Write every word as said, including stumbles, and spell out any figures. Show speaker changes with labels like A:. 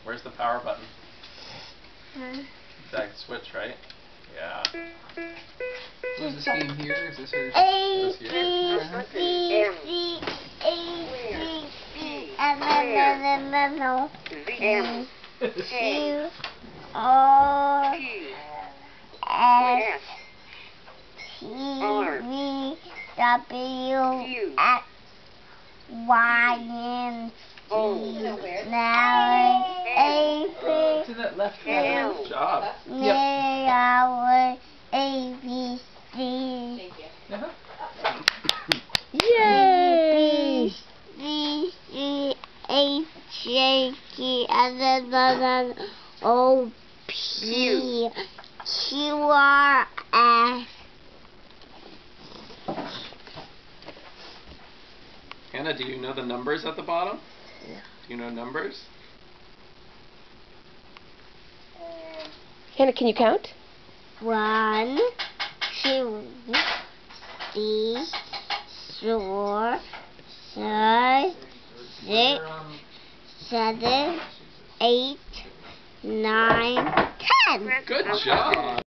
A: Where's the power button?
B: Hmm.
A: That switch, right? Yeah.
C: So is this game here? Is this her?
B: A,
A: This
B: B,
A: here?
B: C, D, A, C, and then, then, no,
D: M,
B: Q, R, S, T, V, W, X, Y, and Z. Now, A,
C: To that left
B: B,
C: hand.
A: Good job.
B: now, A, B, C.
E: Thank you.
C: Uh-huh.
B: Yay! B, C, H, J, K, and then, then, then, O, P, Q, R, S.
A: Hannah, do you know the numbers at the bottom?
B: Yeah.
A: Do you know numbers?
D: Hannah, can you count?
B: One, two, three, four, five, six, seven, eight, nine, ten.
A: Good job.